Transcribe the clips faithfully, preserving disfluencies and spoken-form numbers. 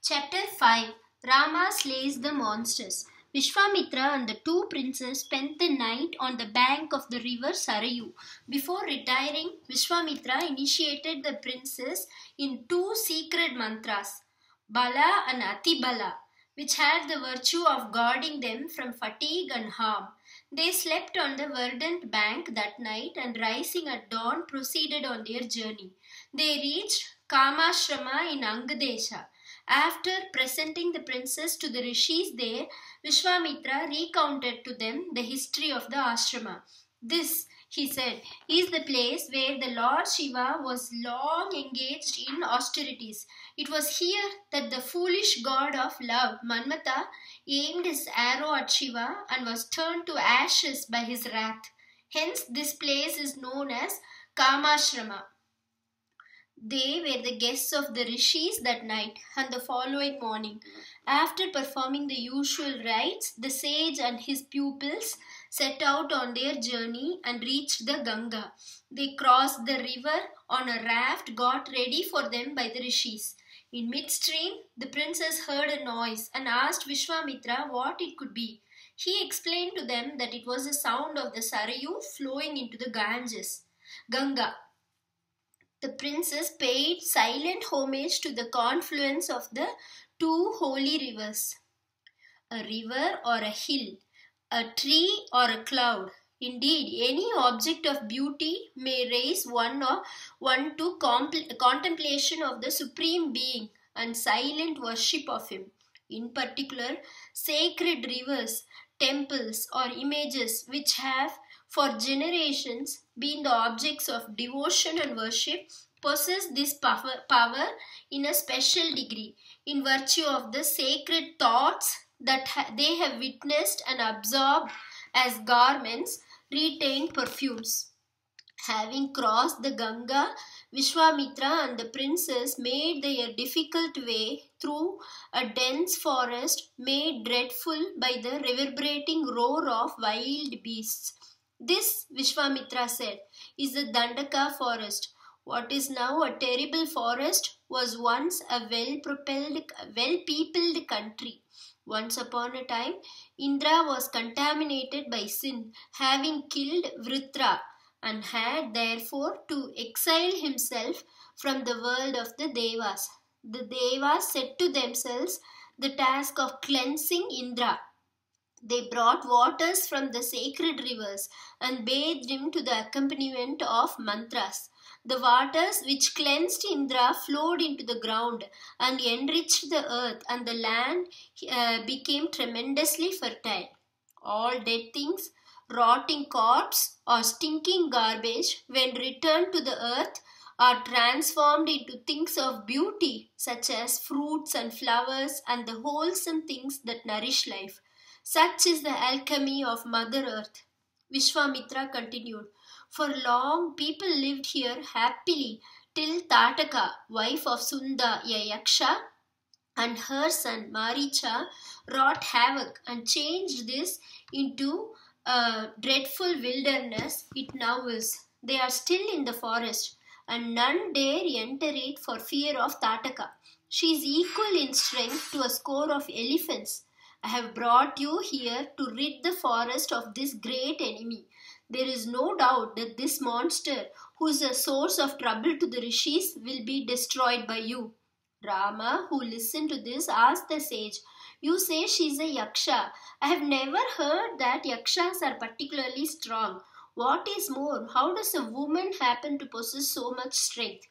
Chapter five Rama slays the monsters. Vishwamitra and the two princes spent the night on the bank of the river Sarayu. Before retiring, Vishwamitra initiated the princes in two secret mantras, Bala and Atibala, which had the virtue of guarding them from fatigue and harm. They slept on the verdant bank that night and rising at dawn proceeded on their journey. They reached Kamashrama in Angadesha. After presenting the princess to the rishis there, Vishwamitra recounted to them the history of the ashrama. This, he said, is the place where the Lord Shiva was long engaged in austerities. It was here that the foolish god of love, Manmata, aimed his arrow at Shiva and was turned to ashes by his wrath. Hence, this place is known as Kamashrama. They were the guests of the rishis that night, and the following morning, after performing the usual rites, the sage and his pupils set out on their journey and reached the Ganga. They crossed the river on a raft got ready for them by the rishis. In midstream, the princess heard a noise and asked Vishwamitra what it could be. He explained to them that it was the sound of the Sarayu flowing into the Ganges, Ganga. The princess paid silent homage to the confluence of the two holy rivers. A river or a hill, a tree or a cloud. Indeed, any object of beauty may raise one or one to contemplation of the Supreme Being and silent worship of Him. In particular, sacred rivers, temples or images which have for generations been the objects of devotion and worship possess this power, power in a special degree in virtue of the sacred thoughts that ha- they have witnessed and absorbed as garments retain perfumes. Having crossed the Ganga, Vishwamitra and the princess made their difficult way through a dense forest made dreadful by the reverberating roar of wild beasts. This, Vishwamitra said, is the Dandaka forest. What is now a terrible forest was once a well-propelled, well-peopled country. Once upon a time, Indra was contaminated by sin, having killed Vritra, and had therefore to exile himself from the world of the Devas. The Devas set to themselves the task of cleansing Indra. They brought waters from the sacred rivers and bathed him to the accompaniment of mantras. The waters which cleansed Indra flowed into the ground and enriched the earth, and the land uh, became tremendously fertile. All dead things, rotting corpse or stinking garbage, when returned to the earth, are transformed into things of beauty, such as fruits and flowers and the wholesome things that nourish life. Such is the alchemy of Mother Earth. Vishwamitra continued. For long people lived here happily till Tataka, wife of Sunda, a Yaksha, and her son Maricha wrought havoc and changed this into a dreadful wilderness it now is. They are still in the forest, and none dare enter it for fear of Tataka. She is equal in strength to a score of elephants. I have brought you here to rid the forest of this great enemy. There is no doubt that this monster, who is a source of trouble to the rishis, will be destroyed by you. Rama, who listened to this, asked the sage, You say she is a yaksha. I have never heard that yakshas are particularly strong. What is more, how does a woman happen to possess so much strength?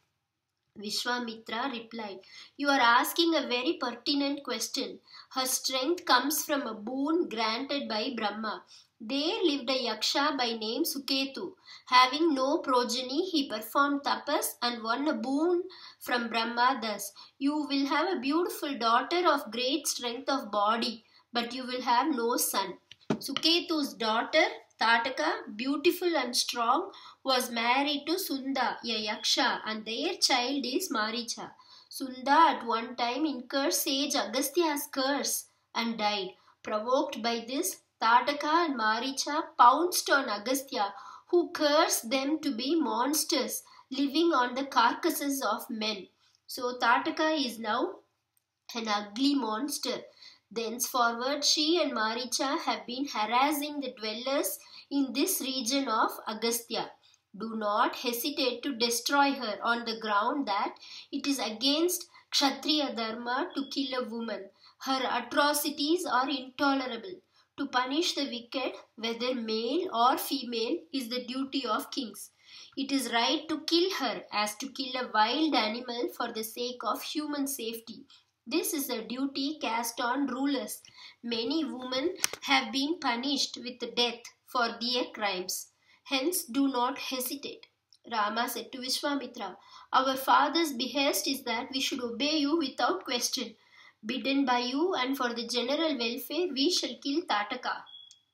Vishwamitra replied, You are asking a very pertinent question. Her strength comes from a boon granted by Brahma. There lived a yaksha by name Suketu. Having no progeny, he performed tapas and won a boon from Brahma thus. You will have a beautiful daughter of great strength of body, but you will have no son. Suketu's daughter, Tataka, beautiful and strong, was married to Sunda, a yaksha, and their child is Maricha. Sunda at one time incurred sage Agastya's curse and died. Provoked by this, Tataka and Maricha pounced on Agastya, who cursed them to be monsters living on the carcasses of men. So Tataka is now an ugly monster. Thenceforward, she and Maricha have been harassing the dwellers in this region of Agastya. Do not hesitate to destroy her on the ground that it is against Kshatriya Dharma to kill a woman. Her atrocities are intolerable. To punish the wicked, whether male or female, is the duty of kings. It is right to kill her as to kill a wild animal for the sake of human safety. This is a duty cast on rulers. Many women have been punished with death for their crimes. Hence, do not hesitate. Rama said to Vishwamitra, our father's behest is that we should obey you without question. Bidden by you and for the general welfare, we shall kill Tataka.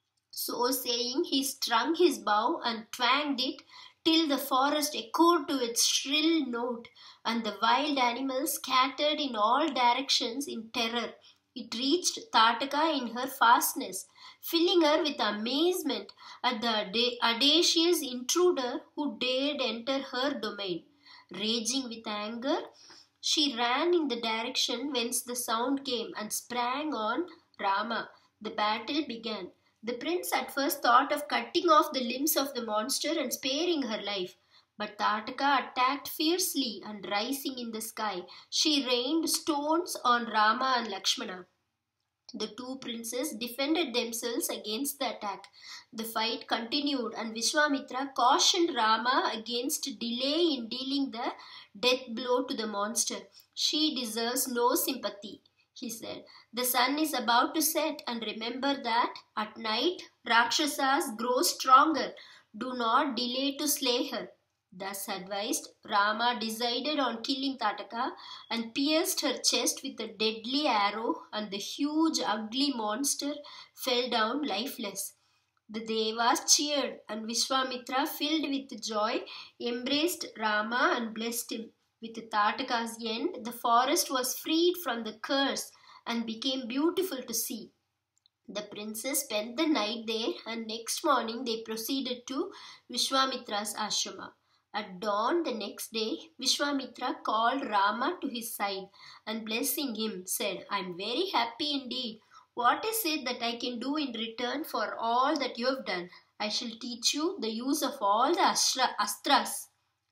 So saying, he strung his bow and twanged it till the forest echoed to its shrill note, and the wild animals scattered in all directions in terror. It reached Tataka in her fastness, filling her with amazement at the audacious intruder who dared enter her domain. Raging with anger, she ran in the direction whence the sound came and sprang on Rama. The battle began. The prince at first thought of cutting off the limbs of the monster and sparing her life. But Tataka attacked fiercely, and rising in the sky, she rained stones on Rama and Lakshmana. The two princes defended themselves against the attack. The fight continued, and Vishwamitra cautioned Rama against delay in dealing the death blow to the monster. She deserves no sympathy, he said. The sun is about to set, and remember that at night Rakshasas grow stronger. Do not delay to slay her. Thus advised, Rama decided on killing Tataka and pierced her chest with a deadly arrow, and the huge ugly monster fell down lifeless. The Devas cheered, and Vishwamitra, filled with joy, embraced Rama and blessed him. With Tataka's end, the forest was freed from the curse and became beautiful to see. The princes spent the night there, and next morning they proceeded to Vishwamitra's ashrama. At dawn the next day, Vishwamitra called Rama to his side and blessing him said, I am very happy indeed. What is it that I can do in return for all that you have done? I shall teach you the use of all the ashra, astras.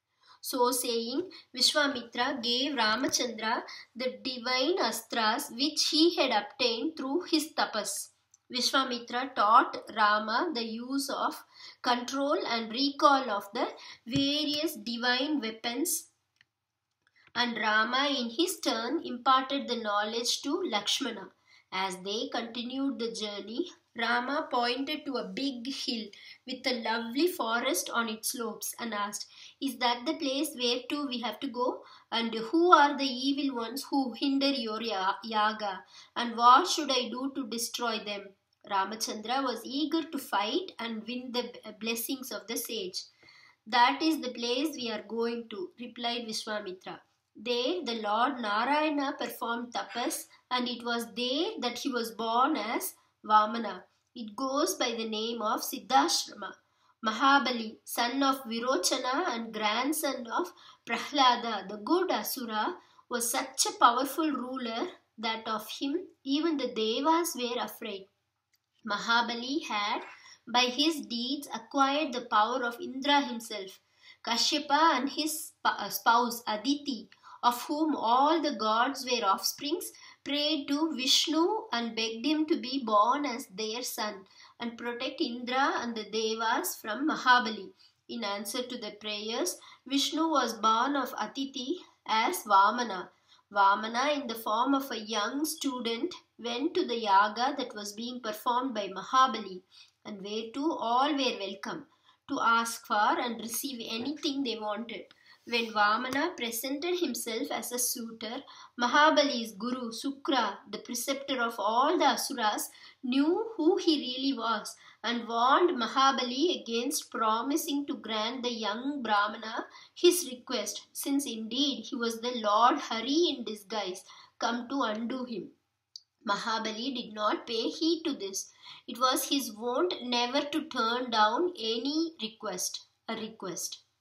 So saying, Vishwamitra gave Ramachandra the divine astras which he had obtained through his tapas. Vishwamitra taught Rama the use of control and recall of the various divine weapons, and Rama in his turn imparted the knowledge to Lakshmana. As they continued the journey, Rama pointed to a big hill with a lovely forest on its slopes and asked, Is that the place where to we have to go? And who are the evil ones who hinder your yaga? And what should I do to destroy them? Ramachandra was eager to fight and win the blessings of the sage. That is the place we are going to, replied Vishwamitra. There the Lord Narayana performed tapas, and it was there that he was born as Vamana. It goes by the name of Siddhashrama. Mahabali, son of Virochana and grandson of Prahlada, the good Asura, was such a powerful ruler that of him even the Devas were afraid. Mahabali had by his deeds acquired the power of Indra himself. Kashyapa and his spouse Aditi, of whom all the gods were offsprings, prayed to Vishnu and begged him to be born as their son and protect Indra and the Devas from Mahabali. In answer to the prayers, Vishnu was born of Aditi as Vamana. Vamana, in the form of a young student, went to the yaga that was being performed by Mahabali, and whereto all were welcome to ask for and receive anything they wanted. When Vamana presented himself as a suitor, Mahabali's guru Sukra, the preceptor of all the Asuras, knew who he really was and warned Mahabali against promising to grant the young Brahmana his request, since indeed he was the Lord Hari in disguise, come to undo him. Mahabali did not pay heed to this. It was his wont never to turn down any request, a request.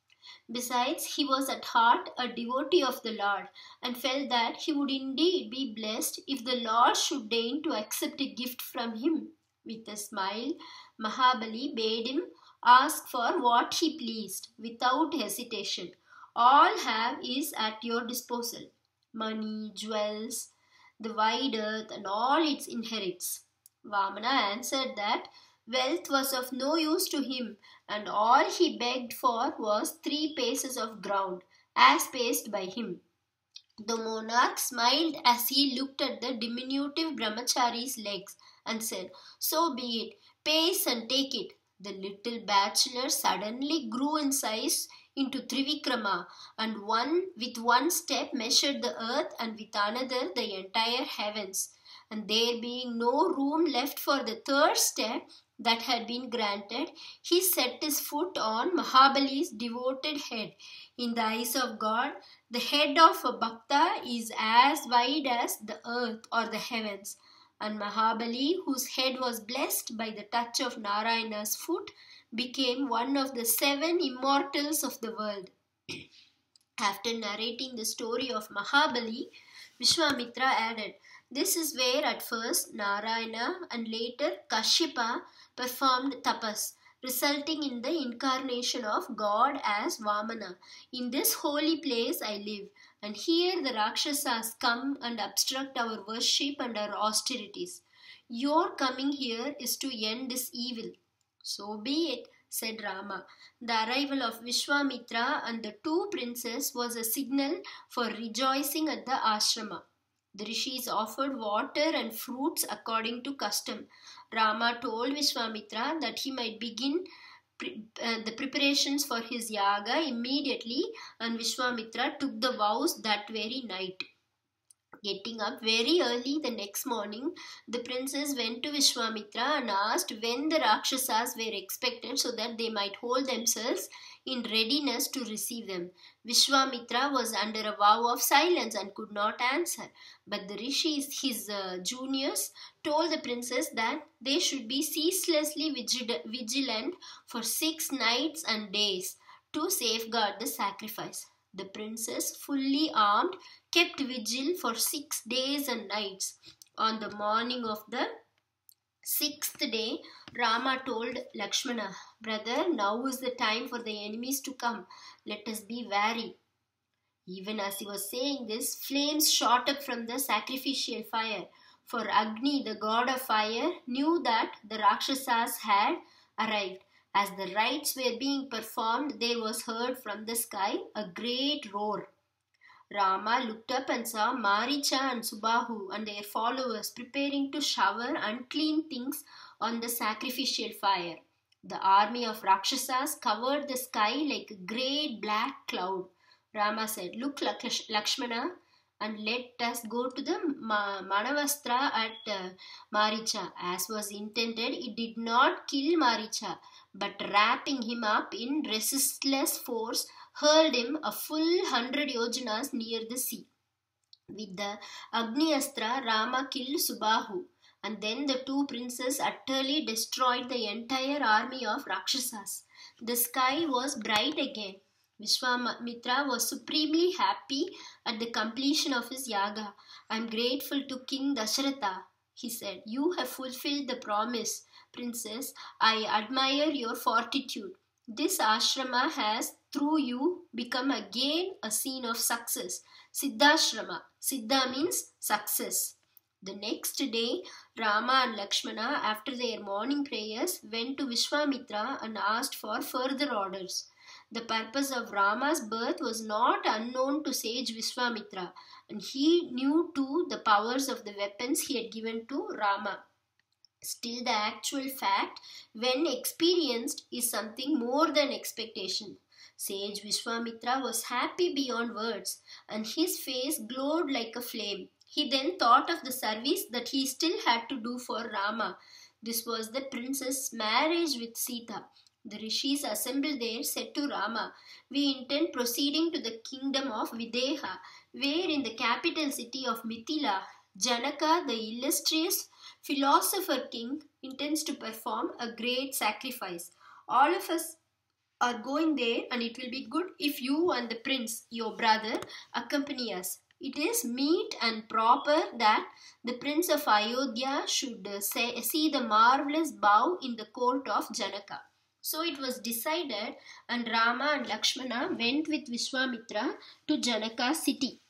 Besides, he was at heart a devotee of the Lord and felt that he would indeed be blessed if the Lord should deign to accept a gift from him. With a smile, Mahabali bade him ask for what he pleased without hesitation. All have is at your disposal money, jewels, the wide earth, and all its inherits. Vamana answered that wealth was of no use to him, and all he begged for was three paces of ground, as paced by him. The monarch smiled as he looked at the diminutive brahmachari's legs and said, "So be it, pace and take it." The little bachelor suddenly grew in size into Trivikrama, and one with one step measured the earth, and with another the entire heavens. And there being no room left for the third step that had been granted, he set his foot on Mahabali's devoted head. In the eyes of God, the head of a Bhakta is as wide as the earth or the heavens. And Mahabali, whose head was blessed by the touch of Narayana's foot, became one of the seven immortals of the world. After narrating the story of Mahabali, Vishwamitra added, "This is where at first Narayana and later Kashyapa performed tapas, resulting in the incarnation of God as Vamana. In this holy place I live, and here the Rakshasas come and obstruct our worship and our austerities. Your coming here is to end this evil." "So be it," said Rama. The arrival of Vishwamitra and the two princes was a signal for rejoicing at the ashrama. The rishis offered water and fruits according to custom. Rama told Vishwamitra that he might begin pre- uh, the preparations for his yaga immediately, and Vishwamitra took the vows that very night. Getting up very early the next morning, the princes went to Vishwamitra and asked when the Rakshasas were expected so that they might hold themselves in readiness to receive them. Vishwamitra was under a vow of silence and could not answer, but the rishis, his uh, juniors, told the princes that they should be ceaselessly vigilant for six nights and days to safeguard the sacrifice. The princes, fully armed, kept vigil for six days and nights. On the morning of the sixth day, Rama told Lakshmana, "Brother, now is the time for the enemies to come. Let us be wary." Even as he was saying this, flames shot up from the sacrificial fire. For Agni, the god of fire, knew that the Rakshasas had arrived. As the rites were being performed, there was heard from the sky a great roar. Rama looked up and saw Maricha and Subahu and their followers preparing to shower unclean things on the sacrificial fire. The army of Rakshasas covered the sky like a great black cloud. Rama said, "Look, Lakshmana, and let us go to the Manavastra at uh, Maricha." As was intended, it did not kill Maricha, but wrapping him up in resistless force, hurled him a full hundred yojanas near the sea. With the Agni Astra, Rama killed Subahu, and then the two princes utterly destroyed the entire army of Rakshasas. The sky was bright again. Vishwamitra was supremely happy at the completion of his yaga. "I am grateful to King Dasharatha," he said. "You have fulfilled the promise. Princess, I admire your fortitude. This ashrama has, through you, become again a scene of success. Siddhashrama. Siddha means success." The next day, Rama and Lakshmana, after their morning prayers, went to Vishwamitra and asked for further orders. The purpose of Rama's birth was not unknown to sage Vishwamitra, and he knew too the powers of the weapons he had given to Rama. Still, the actual fact, when experienced, is something more than expectation. Sage Vishwamitra was happy beyond words, and his face glowed like a flame. He then thought of the service that he still had to do for Rama. This was the princess' marriage with Sita. The rishis assembled there said to Rama, "We intend proceeding to the kingdom of Videha, where in the capital city of Mithila, Janaka, the illustrious philosopher king, intends to perform a great sacrifice. All of us are going there, and it will be good if you and the prince, your brother, accompany us. It is meet and proper that the prince of Ayodhya should uh, say, see the marvelous bow in the court of Janaka. So it was decided, and Rama and Lakshmana went with Vishwamitra to Janaka's city.